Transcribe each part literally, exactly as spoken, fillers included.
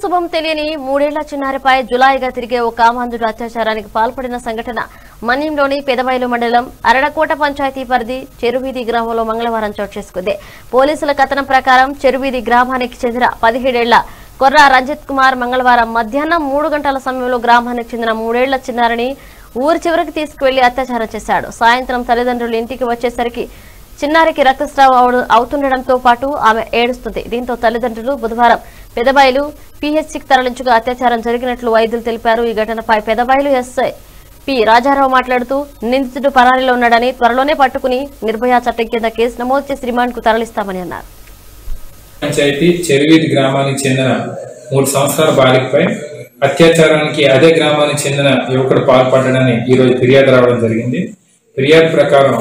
శుభం తెలియని మూడేళ్ల చిన్నారిపై జులాయిగా తిరిగే ఓ కామాంధుడు అత్యాచారానికి పాల్పడిన సంఘటన మన్యంలోని పెదబైలు మండలం అరడకోట పంచాయతీ పరిధి చెరువీధి గ్రామంలో మంగళవారం చోటు చేసుకుంది. పోలీసుల కథనం ప్రకారం చెరువీధి గ్రామానికి చెందిన పదిహేడేళ్ల కొర్రా రంజిత్ కుమార్ మంగళవారం మధ్యాహ్నం మూడు గంటల సమయంలో గ్రామానికి చెందిన మూడేళ్ల చిన్నారిని ఊరి చివరికి తీసుకువెళ్లి అత్యాచారం చేశాడు. సాయంత్రం తల్లిదండ్రులు ఇంటికి వచ్చేసరికి చిన్నారికి రక్తస్రావం అవుతుండటంతో పాటు ఆమె ఏడుస్తుంది. దీంతో తల్లిదండ్రులు బుధవారం పెదబైలు పీహెచ్సీకి తరలించగా అత్యాచారం జరిగినట్లు వైద్యులు తెలిపారు. ఈ ఘటనపై పెదబైలు ఎస్ఐ పి రాజారావు మాట్లాడుతూ నిందితుడు పరారీలో ఉన్నాడని, త్వరలోనే పట్టుకుని నిర్భయ చట్టం కింద కేసు నమోదు చేసి రిమాండ్ కు తరలిస్తామని అన్నారు. పంచాయతీ చెరువీధి గ్రామానికి చెందిన మూడు సంవత్సరాల బాలికపై అత్యాచారానికి అదే గ్రామానికి చెందిన యువకుడు పాల్పడ్డాడని ఈరోజు ఫిర్యాదు రావడం జరిగింది. ఫిర్యాదు ప్రకారం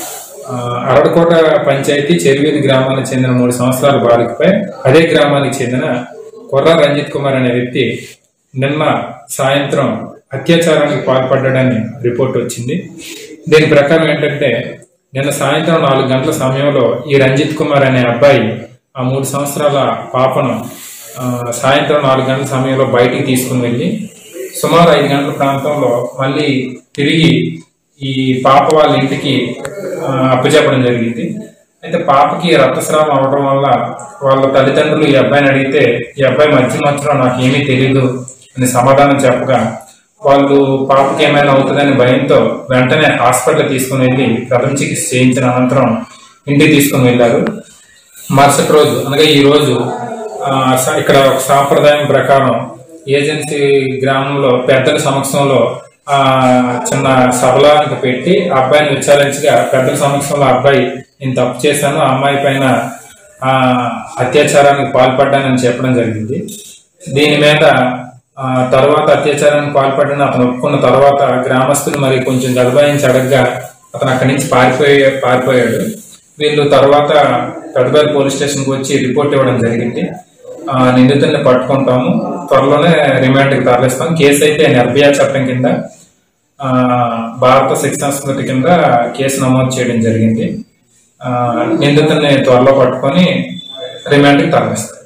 అరడకోట పంచాయతీ చెరువీధి గ్రామానికి చెందిన మూడు సంవత్సరాల బాలికపై అదే గ్రామానికి చెందిన కొర్రా రంజిత్ కుమార్ అనే వ్యక్తి నిన్న సాయంత్రం అత్యాచారానికి పాల్పడ్డాడని రిపోర్ట్ వచ్చింది. దీని ప్రకారం ఏంటంటే నిన్న సాయంత్రం నాలుగు గంటల సమయంలో ఈ రంజిత్ కుమార్ అనే అబ్బాయి ఆ మూడు సంవత్సరాల పాపను సాయంత్రం నాలుగు గంటల సమయంలో బయటికి తీసుకుని వెళ్ళి సుమారు ఐదు గంటల ప్రాంతంలో మళ్ళీ తిరిగి ఈ పాప వాళ్ళ ఇంటికి అప్పచెప్పడం జరిగింది. అయితే పాపకి రక్తస్రావం అవడం వల్ల వాళ్ళ తల్లిదండ్రులు ఈ అబ్బాయిని అడిగితే ఈ అబ్బాయి మధ్య మధ్యలో నాకు ఏమీ తెలియదు అని సమాధానం చెప్పగా వాళ్ళు పాపకి ఏమైనా అవుతుందని భయంతో వెంటనే హాస్పిటల్ తీసుకుని వెళ్ళి ప్రథమ చికిత్స చేయించిన అనంతరం ఇంటికి తీసుకుని వెళ్ళారు. మరుసటి రోజు అనగా ఈ రోజు ఇక్కడ ఒక సాంప్రదాయం ప్రకారం ఏజెన్సీ గ్రామంలో పెద్దల సమక్షంలో ఆ చిన్న సభలానికి పెట్టి అబ్బాయిని విచారించగా పెద్దల సమక్షంలో అబ్బాయి నేను తప్పు చేశాను, ఆ అమ్మాయి పైన ఆ అత్యాచారానికి పాల్పడ్డానని చెప్పడం జరిగింది. దీని మీద ఆ తర్వాత అత్యాచారానికి పాల్పడిన అతను ఒప్పుకున్న తర్వాత గ్రామస్తులు మరి కొంచెం గడబాయించి అడగగా అతను అక్కడి నుంచి పారిపోయి పారిపోయాడు. వీళ్ళు తర్వాత పెద్దపల్లి పోలీస్ స్టేషన్కి వచ్చి రిపోర్ట్ ఇవ్వడం జరిగింది. ఆ నిందితుల్ని పట్టుకుంటాము, త్వరలోనే రిమాండ్కి తరలిస్తాం. కేసు అయితే నిర్భయ చట్టం కింద ఆ భారత శిక్షణ స్మృతి కింద కేసు నమోదు చేయడం జరిగింది. ఆ నిందితుల్ని త్వరలో పట్టుకొని రిమాండ్కి తరలిస్తాం.